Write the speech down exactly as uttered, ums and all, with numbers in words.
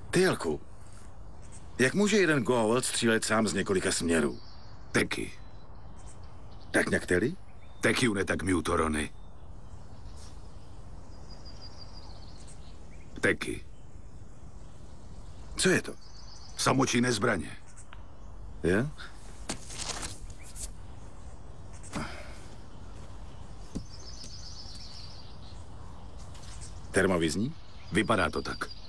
Ty, Jelku, jak může jeden Goa'uld střílet sám z několika směrů? Teky. Tak některý? Teky une tak miutorony. Teky. Co je to? Samočinné zbraně. Je? Termovizní? Vypadá to tak.